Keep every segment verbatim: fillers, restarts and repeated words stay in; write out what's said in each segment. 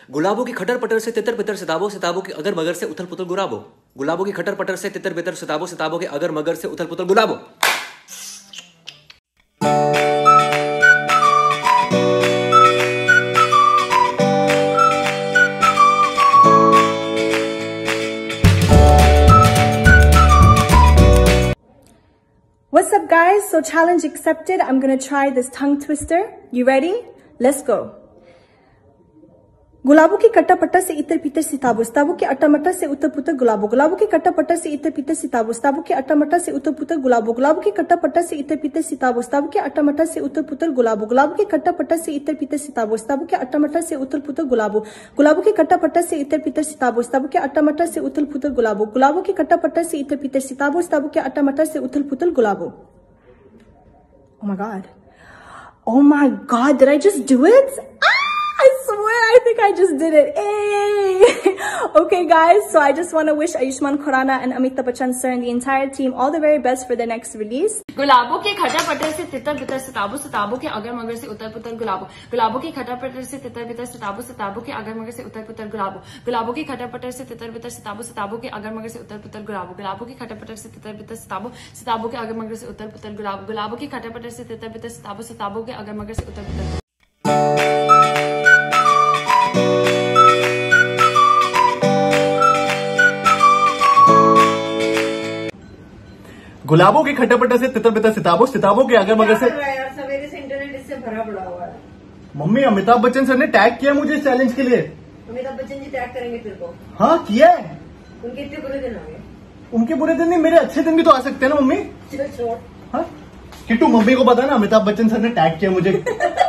गुलाबों की खटर पटर से तितर बितर सिताबों सिताबों की अगर मगर से उथल पुथल गुलाबो। गुलाबों की खटर पटर से तितर बितर सिताबों सिताबों के अगर मगर से उथल पुथल गुलाबो। What's up guys? So challenge accepted. I'm gonna try this tongue twister. You ready? Let's go. गुलाबों की कट्टा पट्टा से इतर पीतर सिताबो सिताबों के अट्टा मट्टा से उतर पुतर गुलाबो। गुलाबों की कट्टा पट्टा से इतर पीतर सिताबो सिताबों के अट्टा मट्टा से उतर पुतर गुलाबो। गुलाबों की कट्टा पट्टा से इतर पीतर सिताबो सिताबों के अट्टा मट्टा से उतर पुतर गुलाबो। गुलाबों की कट्टा पट्टा से इतर पीतर सिताबो सिताबों के अट्टा मट्टा से उतर पुतर गुलाबो। गुलाबों की कट्टा पट्टा से इतर पीतर सिताबो सिताबों के अट्टा मट्टा से उथल पुथल गुलाबो। गुलाबों की कट्टा पट्टा से इतर पीतर सिताबो सिताबों के अट्टा मट्टा से उथल पुथल Gulabo. Oh my god. Oh my god, did I just do it? I swear, I think I just did it. Hey! Okay, guys, so I just want to wish Ayushmann Khurrana and Amitabh Bachchan sir and the entire team all the very best for their next release. गुलाबों के खटर पटर से तितर बितर सिताबों सिताबों के अगर मगर से उतर पुतर गुलाबो। गुलाबों की खटर पटर से तितर बितर सिताबों सिताबों के अगर मगर से उतर पुतर गुलाबो। गुलाबों की खटर पटर से तितर बितर सिताबों सिताबों के अगर मगर से उतर पुतर गुलाबो। गुलाबों की खटर पटर से तितर बितर सिताबों सिताबों के अगर मगर से उतर पुतर गुलाबो। गुलाबों की खटर पटर से तितर बितर सिताबों सिताबों के अगर मगर से उतर पुतर। गुलाबों की खट्टा पट्टा से तितर बितर सिताबों सिताबों के अगर मगर से। यार सवेरे से इंटरनेट इससे भरा पड़ा हुआ है। मम्मी, अमिताभ बच्चन सर ने टैग किया मुझे इस चैलेंज के लिए। अमिताभ बच्चन जी टैग करेंगे तेरे को? हाँ किया है। उनके इतने बुरे दिन आ गए। उनके बुरे दिन नहीं, मेरे अच्छे दिन भी तो आ सकते हैं ना मम्मी। चलो छोड़। हाँ किट्टू, मम्मी को पता ना अमिताभ बच्चन सर ने टैग किया मुझे।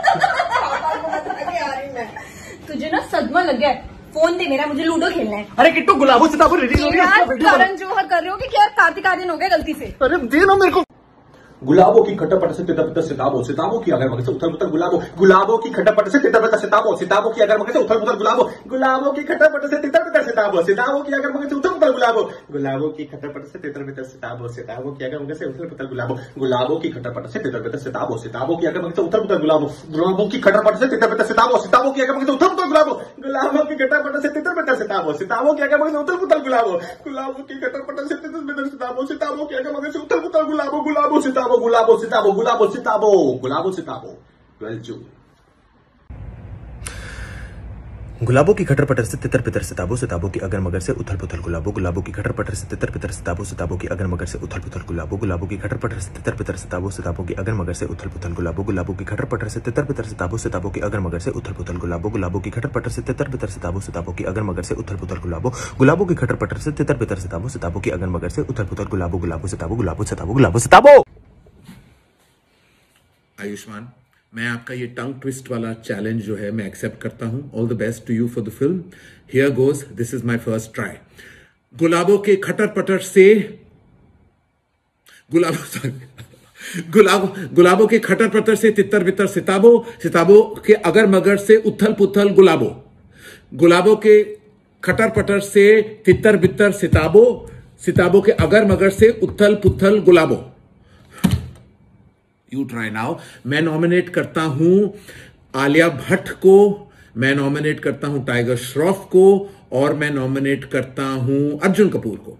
तुझे ना सदमा लग गया। फोन दे मेरा, मुझे लूडो खेलना है। अरे किट्टू, गुलाबों सिताबों रिलीज हो गया। करण जौहर कर रहे हो कि क्या? कार्तिक आर्यन हो गया गलती से। अरे दे ना मेरे को। गुलाबों की खट्टा पट से तितर बितर सिताबों सिताबों की अगर मगर से उथल पुथल गुलाबो। गुलाबों की खट्टा पट से तितर बितर सिताबों सिताबों की अगर मगर से उथल पुथल गुलाबो। गुलाबों की खट्टा पट से तितर बितर सिताबों सिताबों की अगर मगर से उथल पुथल गुलाबो। गुलाबों की खट्टा पट से तितर बितर सिताबों सिताबों की अगर मगर से उथल पुथल गुलाबो। गुलाबों की खट्टा पट से तितर बितर सिताबों सिताबों की अगर मगर से उथल पुथल गुलाबो। गुलाबों की खट्टा पट से तितर बितर सिताबों सिताबों की अगर मगर से उथल पुथल गुलाबो। गुलाबों की खट्टा पट से तितर बितर सिताबों सिताबों की अगर मगर से उथल पुथल गुलाबो। गुलाबों की खट्टा पट से तितर बितर सिताबों सिताबों की अगर मगर से उथल पुथल गुलाबो। गुलाबो सिताबों गुलाबो सिताबों गुलाबो सिताबो गुलाबो सिताबो। Twelfth June. गुलाबों की खटर पटर से तितर पितर सिताबों सिताबों की अगर मगर से उथल पुथल गुलाबो। गुलाबों की खटर पटर से तितर पितर सिताबों सिताबों की अगर मगर से उथल पुथल गुलाबो। गुलाबों की खटर पटर से तितर पितर सिताबों सिताबों की अगर मगर से उथल पुथल गुलाबो। गुलाबों की खटर पटर से तितर पितर सिताबों सिताबों की अगर मगर से उथल पुथल गुलाबो। गुलाबों की खटर पटर से तितर पितर सिताबों सिताबों की अगर मगर से उथल पुथल गुलाबो। गुलाबों की खटर पटर से तितर पितर सिताबों सिताबों की अगर मगर से उथल पुथल गुलाबो। गुलाबो सिताबो गुलाबो सिताबो गुलाबो सिताबो। आयुष्मान, मैं आपका ये टंग ट्विस्ट वाला चैलेंज जो है मैं एक्सेप्ट करता हूं। All the best to you for the film. Here goes, this is my first try. गुलाबों के खटर पटर से गुलाबों गुलाब गुलाबों के खटर पटर से तितर बितर सिताबों सिताबों के अगर मगर से उथल पुथल गुलाबो। गुलाबों के खटर पटर से तितर बितर सिताबों सिताबों के अगर मगर से उथल पुथल गुलाबो। You try now. मैं नॉमिनेट करता हूं आलिया भट्ट को, मैं नॉमिनेट करता हूं टाइगर श्रॉफ को, और मैं नॉमिनेट करता हूं अर्जुन कपूर को।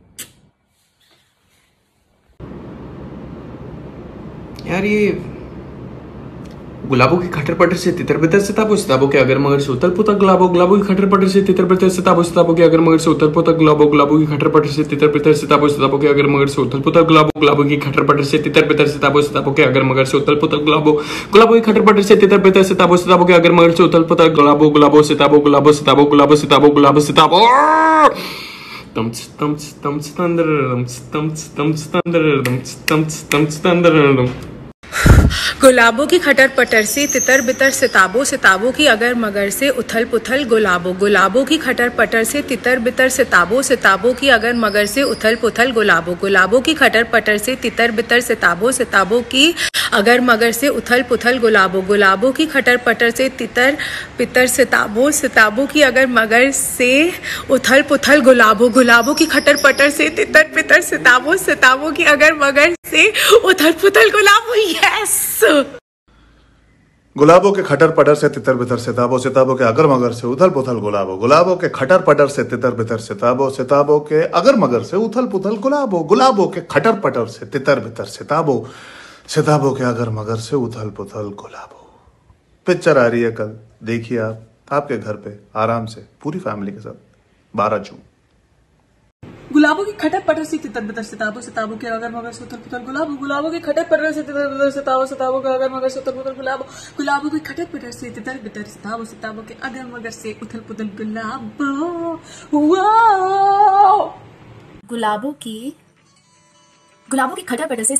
यार ये गुलाबों की खटर पटर से तितर बितर सिताबों सिताबों के अगर मगर से उथल पुथल गुलाबो। गुलाबों की खटर पटर से तितर बितर सिताबों सिताबों के अगर मगर से उथल पुथल गुलाबो। गुलाबों की खटर पटर से तितर बितर सिताबों सिताबों के अगर मगर से उथल पुथल गुलाबो। गुलाबों की खटर पटर से तितर बितर सिताबों सिताबों के अगर मगर से उथल पुथल गुलाबो। गुलाबों की खटर पटर से तितर बितर सिताबों सिताबों के अगर मगर से उथल पुथल गुलाबो। गुलाबो सिताबो गुलाबो सिताबो गुलाबो सिताबो गुलाबो सिताबो। तम तम तम तंदर तम तम तंदर तम तम तंदर। गुलाबों की खटर पटर से तितर बितर सिताबों सिताबों की अगर मगर से उथल पुथल गुलाबो। गुलाबों की खटर पटर से तितर बितर सिताबों सिताबों की अगर मगर से उथल पुथल गुलाबो। गुलाबों की खटर पटर से तितर बितर सिताबों सिताबों की अगर मगर से उथल पुथल गुलाबो। गुलाबों की खटर पटर से तितर पितर सिताबों सिताबों की अगर मगर से उथल पुथल गुलाबो। गुलाबों की खटर पटर से तितर पितर सिताबों सिताबों की अगर मगर से उथल पुथल गुलाबो। यस। गुलाबों के खटर पटर से तितर बितर सिताबो, सिताबों के अगर मगर से उथल पुथल गुलाबो, गुलाबों के खटर पटर से तितर बितर सिताबो, सिताबों के अगर मगर से उथल पुथल गुलाबो, गुलाबों के खटर पटर से तितर बितर सिताबो, सिताबों के अगर मगर से उथल पुथल गुलाबो। पिक्चर आ रही है कल, देखिए आप आपके घर पे आराम से पूरी फैमिली के साथ, बारह जून। गुलाबों की खटर पटर से तितर बितर सिताबो, सिताबों के अगर मगर से उथल पुथल गुलाबो, गुलाबों की खटर पटर से तितर बितर सिताबो, सिताबों के अगर मगर से उथल पुथल गुलाबो, गुलाबों की खटर पटर से तितर बितर सिताबो, सिताबों के अगर मगर से उथल पुथल गुलाबो। वाओ! गुलाबों की गुलाबों की खटर पटर से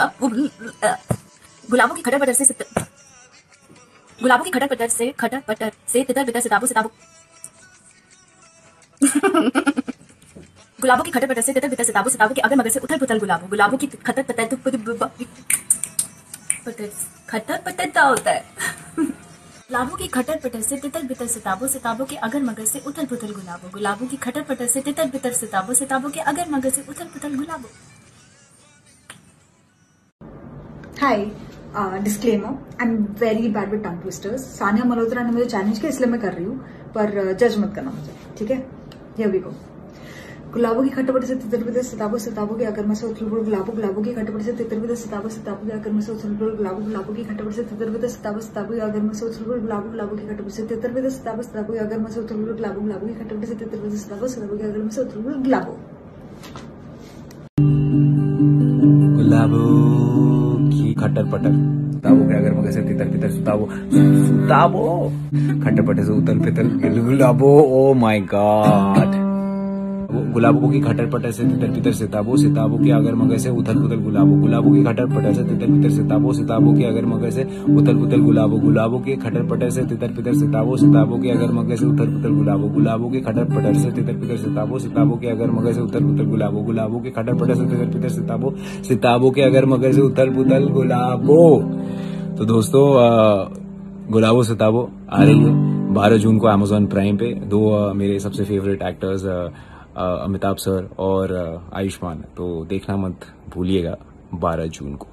गुलाबों की खटर पटर से गुलाबों की खटर पटर से खटर पटर से तितर बितर सिताबो, सिताबो गुलाबों की खटर पटर से तितर बितर सिताबो, सिताबों के अगर मगर से उथल पुथल गुलाबो, गुलाबों की खटर पटर पटर खटर पटर क्या होता है? गुलाबों की खटर पटर से तितर बितर सिताबो, सिताबों के अगर मगर से उथल पुथल गुलाबो, गुलाबों की खटर पटर से तितर बितर सिताबो, सिताबों के अगर मगर से उथल पुथल Gulabo. Hi, disclaimer, I am very bad with tongue twisters. Sania Malhotra ने मुझे चैलेंज किया, इसलिए मैं कर रही हूँ, पर जज मत करना मुझे, ठीक है? Here we go. गुलाबों की खटपट से तितर बितर सिताबो, सिताबों के अगर में से उथल पुथल गुलाबो, गुलाबों की खटपट से तितर बितर सिताबो, सिताबों के अगर में से उथल पुथल गुलाबो, गुलाबों की खटपट से तितर बितर सिताबो, सिताबों के अगर में से उथल पुथल गुलाबो, गुलाबों की खटपट से तितर बितर सिताबो, सिताबों के अगर में से उथल पुथल गुलाबो, गुलाबों की खटपट से तितर बितर सिताबो, सिताबों के अगर में से उथल पुथल गुलाबो। गुलाबों की खटर पटर सिताबों के अगर मगर से तितर बितर सिताबो, सिताबो खटर पटर से उथल पुथल गुलाबो। Oh my God! गुलाबों की खटर पटर से तितर बितर सिताबो, सिताबों के अगर मगर से उथल पुथल गुलाबो, गुलाबों की खटर पटर से तितर बितर सिताबो, सिताबों के अगर मगर से उथल पुथल गुलाबो, गुलाबों के खटर पटर से तितर बितर सिताबो, सिताबों के अगर मगर से उथल पुथल गुलाबो, गुलाबों की खटर पटर से तितर बितर सिताबो, सिताबों के अगर मगर से उथल पुथल गुलाबो, गुलाबों की खटर पटर से तितर बितर सिताबो, सिताबों के अगर मगर से उथल पुथल गुलाबो। तो दोस्तों, गुलाबो सिताबो आ रही है बारह जून को अमेजॉन प्राइम पे। दो मेरे सबसे फेवरेट एक्टर्स अमिताभ सर और आयुष्मान, तो देखना मत भूलिएगा बारह जून को।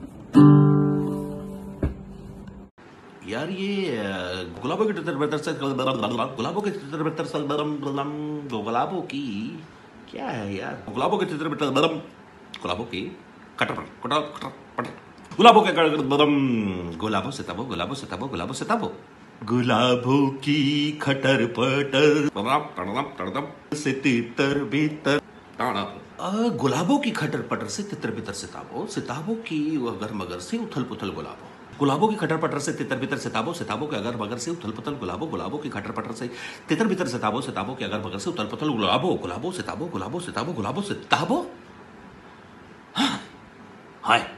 यार ये गुलाबों के तितर बितर से गुलाबों के तितर बितर से गुलाबों की क्या है यार? गुलाबों के तितर बितर गुलाबों की कटर कटर कटर गुलाबों के गुलाबों सिताबो, गुलाबों सिताबो, गुलाबों सिताबो, गुलाबों की खटर पटर से तितर बितर, गुलाबों की खटर पटर से तितर बितर सिताबो, सिताबों की अगर मगर से उथल पुथल गुलाबो, गुलाबों की खटर पटर से तितर बितर सिताबो, सिताबों के अगर मगर से उथल पुथल गुलाबो, गुलाबों की खटर पटर से तितर बितर सिताबो, सिताबों के अगर मगर से उथल पुथल गुलाबो, गुलाबो सिताबो, गुलाबो सिताबो, गुलाबो सिताबो। हाय,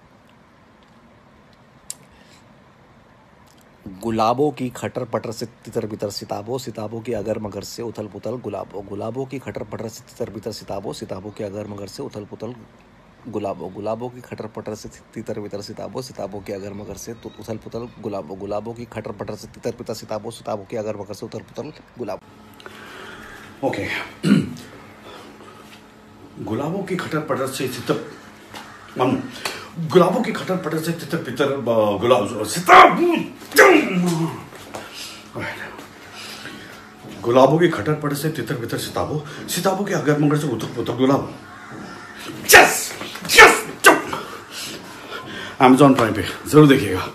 गुलाबों की खटर पटर से तितर बितर सिताबो, सिताबों के अगर मगर से उथल पुथल गुलाबो, गुलाबों की खटर पटर से तितर बितर सिताबो, सिताबों के अगर मगर से उथल पुथल गुलाबो, गुलाबों की खटर पटर से तितर बितर सिताबो, सिताबों के अगर मगर से उथल पुथल गुलाबो, गुलाबों की खटर पटर से तितर बितर सिताबो, सिताबों के अगर मगर से उथल पुथल गुलाबो। ओके, गुलाबों की खटर पटर से तितर गुलाबों की खटर पटर से तितर बितर गुलाब सिताबो, गुलाबों की खटर पटर से तितर बितर सिताबो, सिताबों के अगर मगर से उथल पुथल Gulabo. Yes yes, Amazon Prime पे जरूर देखिएगा।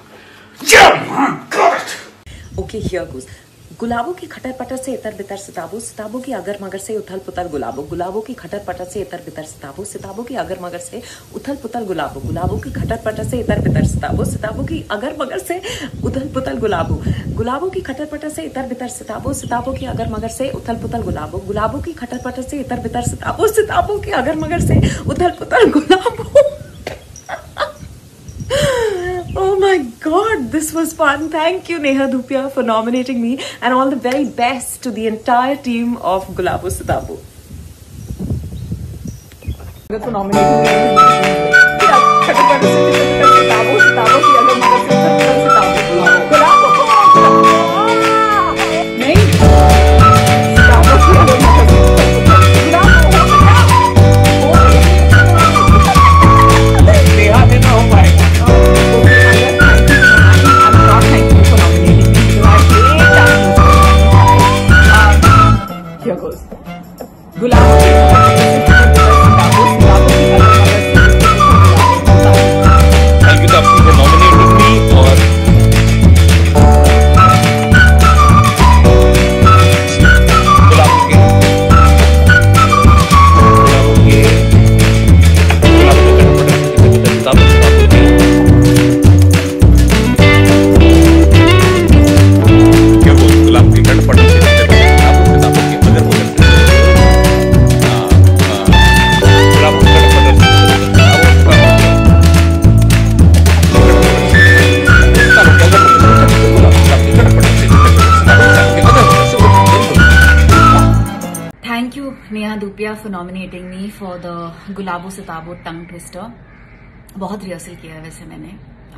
Okay, here goes. गुलाबों की खटर पटर से इतर बितर सिताबो, सिताबों की अगर मगर से उथल पुथल गुलाबो, गुलाबों की खटर पटर से इतर बितर सिताबो, सिताबों की अगर मगर से उथल पुथल गुलाबो, गुलाबों की खटर पटर से इतर बितर सिताबो, सिताबों की अगर मगर से उथल पुथल गुलाबो, गुलाबों की खटर पटर से इतर बितर सिताबो, सिताबों की अगर मगर से उथल पुथल गुलाबो, गुलाबों की खटर पटर से इतर बितर सिताबो, सिताबों की अगर मगर से उथल पुथल Gulabo. Oh my God, this was fun. Thank you, Neha Dhupia, for nominating me, and all the very best to the entire team of Gulabo Sitabo. For nominating me. Neha Dupia for nominating me for the Gulabo Sitabo tongue twister. बहुत rehearsal किया है वैसे मैंने.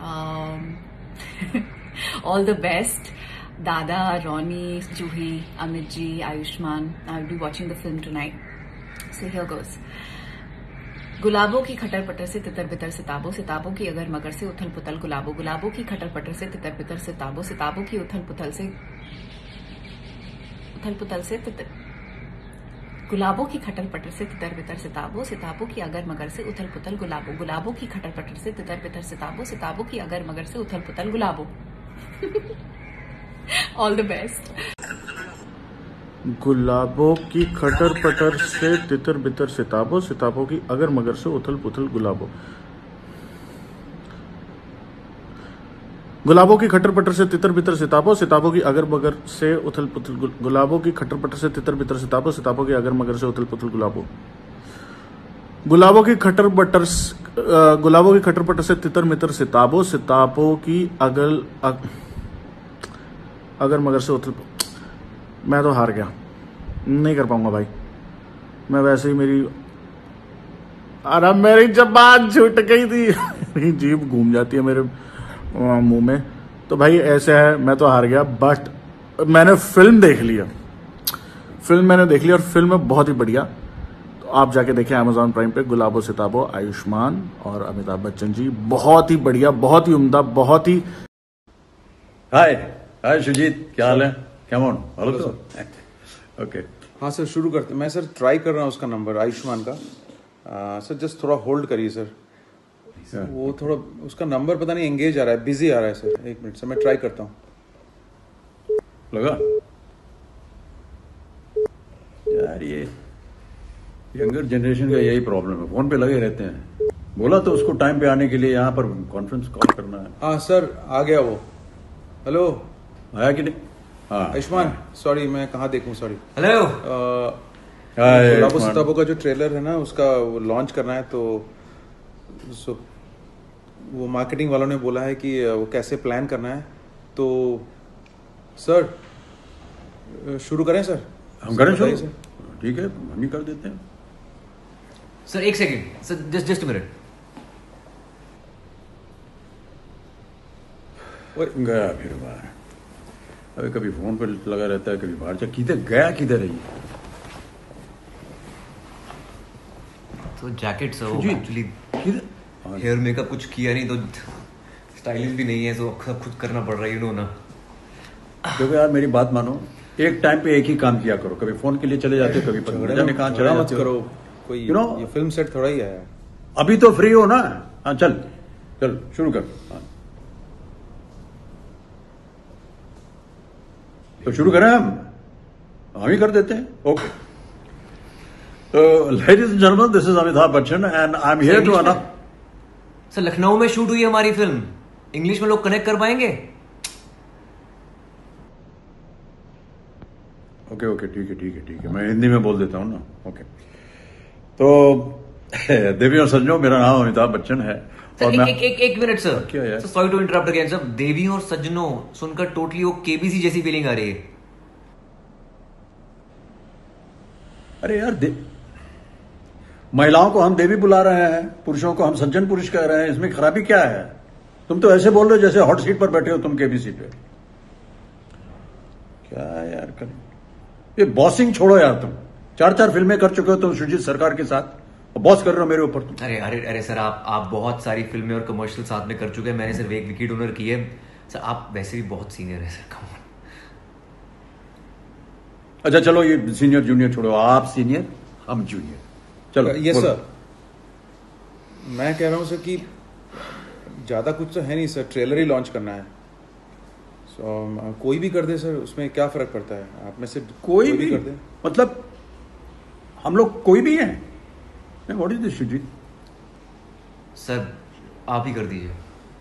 All the best Dada, Ronnie, Juhi, Amit ji, Ayushmann. I will be watching the film tonight. So here goes. गुलाबों की खटर पटर से तितर बितर सिताबो, सिताबों की अगर मगर से उथल पुथल गुलाबो, गुलाबों की खटर पटर से तितर बितर सिताबो, सिताबों की उथल पुथल से उथल पुथल से तितर गुलाबों की खटर पटर से तितर बितर सिताबो, सिताबों की अगर मगर से उथल पुथल गुलाबो, गुलाबों की खटर पटर से तितर बितर सिताबो, सिताबों की अगर मगर से उथल पुथल गुलाबो. All the best. गुलाबों की खटर पटर से तितर बितर सिताबो, सिताबों की अगर मगर से उथल पुथल गुलाबो. गुलाबों की खटर पटर से तितर बितर सिताबो, सिताबों की अगर मगर से उथल पुथल गुलाबों की खटर पटर से तितर बितर सिताबो, सिताबों की अगर मगर से उथल पुथल गुलाबो. गुलाबों की खटर बटर गुलाबों की खटर पटर से तितर मितर सिताबो, सिताबों की अगल अग, अगर मगर से उथल. मैं तो हार गया, नहीं कर पाऊंगा भाई. मैं वैसे ही मेरी अरे मेरी जबान छूट गई थी. मेरी जीभ घूम जाती है मेरे मुंह में. तो भाई ऐसे है, मैं तो हार गया. बट मैंने फिल्म देख लिया, फिल्म मैंने देख ली और फिल्म है बहुत ही बढ़िया. तो आप जाके देखें अमेजॉन प्राइम पे. गुलाबो सिताबो, आयुष्मान और अमिताभ बच्चन जी. बहुत ही बढ़िया, बहुत ही उम्दा, बहुत ही. हाय हाय सुजीत, क्या हाल है? कैमोन हेलो तो ओके. हाँ सर, शुरू करते. मैं सर ट्राई कर रहा हूँ उसका नंबर, आयुष्मान का. आ, सर जस्ट थोड़ा होल्ड करिए सर. वो थोड़ा उसका नंबर पता नहीं एंगेज आ रहा है, बिजी आ रहा है सर. एक मिनट सर, मैं ट्राई करता हूँ. लगा यार, ये यंगर जनरेशन का यही प्रॉब्लम है, फोन पे लगे रहते हैं. बोला तो उसको टाइम पे आने के लिए यहाँ पर कॉन्फ्रेंस कॉल करना है. हाँ सर, आ गया वो. हेलो, आया कि नहीं? हाँ आयुष्मान, सॉरी मैं कहाँ देखूँ, सॉरी. हेलो. गुलाबो सिताबो का जो ट्रेलर है ना, उसका लॉन्च करना है. तो सो वो मार्केटिंग वालों ने बोला है कि वो कैसे प्लान करना है. तो सर शुरू करें सर? हम करें शुरू? ठीक है, हम ही कर देते हैं. सर एक second sir, just just minute. गया फिर बाहर. अभी कभी फोन पर लगा रहता है, कभी बाहर. जा किधर गया, किधर है ये? तो jacket sir actually hair makeup कुछ किया नहीं, तो स्टाइलिश भी नहीं है, तो खुद करना पड़ रहा है, यू नो ना. देखो यार, मेरी बात मानो. एक टाइम पे एक ही काम किया करो. कभी फोन के लिए चले जाते हो, कभी पता जाने कहाँ चले जाते करो. कोई यू नो ये फिल्म सेट थोड़ा ही है. अभी तो फ्री हो ना. हाँ चल चल शुरू कर. हाँ. तो शुरू करें हम हम ही कर देते हैं. ओके. तो ladies and gentleman, this is Amitabh Bachchan and I am here to annoy. Sir Lucknow में शूट हुई है हमारी फिल्म. इंग्लिश में लोग कनेक्ट कर पाएंगे? ओके ओके ठीक है ठीक है ठीक है, मैं हिंदी में बोल देता हूँ ना. ओके. तो देवी और सज्जनों, मेरा नाम अमिताभ बच्चन है. सर एक, एक, एक, एक मिनट सर. क्या यार? Sorry to interrupt again sir. देवी और सज्जनों सुनकर टोटली वो केबीसी जैसी फीलिंग आ रही है. अरे यार, महिलाओं को हम देवी बुला रहे हैं, पुरुषों को हम सज्जन पुरुष कह रहे हैं. इसमें खराबी क्या है? तुम तो ऐसे बोल रहे हो जैसे हॉट सीट पर बैठे हो तुम केबीसी पे. क्या यार करें? ये बॉसिंग छोड़ो यार. तुम चार चार फिल्में कर चुके हो तुम सुजीत सरकार के साथ, और बॉस कर रहे हो मेरे ऊपर तुम. अरे अरे अरे सर, आप आप बहुत सारी फिल्में और कमर्शियल साथ में कर चुके हैं. मैंने सिर्फ एक विकेट ओनर की है सर. आप वैसे भी बहुत सीनियर है सर. Come on. अच्छा चलो, ये सीनियर जूनियर छोड़ो. आप सीनियर, हम जूनियर. चलो. Yes sir. मैं कह रहा हूं सर कि ज्यादा कुछ तो है नहीं सर, ट्रेलर ही लॉन्च करना है. सो so, कोई भी कर दे सर, उसमें क्या फर्क पड़ता है? आप में से कोई, कोई भी, भी कर दे. मतलब हम लोग कोई भी हैं. What is this Sujit? Sir आप ही कर दीजिए.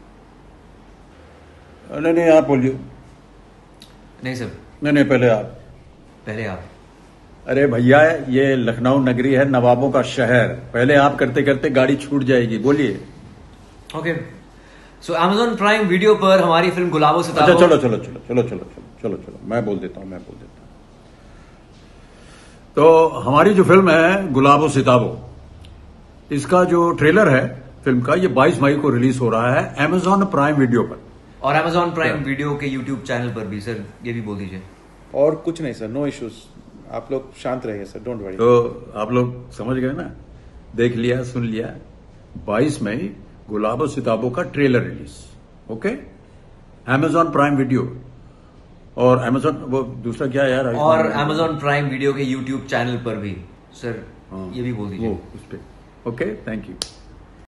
नहीं नहीं, आप बोलिए. नहीं सर. नहीं नहीं, पहले आप. पहले आप. अरे भैया, ये लखनऊ नगरी है, नवाबों का शहर. पहले आप करते करते गाड़ी छूट जाएगी. बोलिए. Okay. So Amazon Prime Video पर हमारी फिल्म गुलाबो सिताबो. अच्छा चलो चलो चलो चलो चलो चलो चलो चलो मैं बोल देता हूँ मैं बोल देता हूँ तो हमारी जो फिल्म है गुलाबो सिताबो, इसका जो ट्रेलर है फिल्म का, ये बाईस मई को रिलीज हो रहा है अमेजॉन प्राइम वीडियो पर और अमेजॉन प्राइम वीडियो के यूट्यूब चैनल पर भी। सर ये भी बोल दीजिए। और कुछ नहीं सर, नो इश्यूज, आप लोग शांत रहिए सर, डोंट वरी। तो आप लोग समझ गए ना, देख लिया, सुन लिया। बाईस मई गुलाबो सिताबो का trailer release, okay, Amazon Prime Video और अमेजॉन वो दूसरा क्या है यार, और अमेजॉन प्राइम वीडियो के यूट्यूब चैनल पर भी। सर ये भी बोल दीजिए उस पर। Okay, thank you.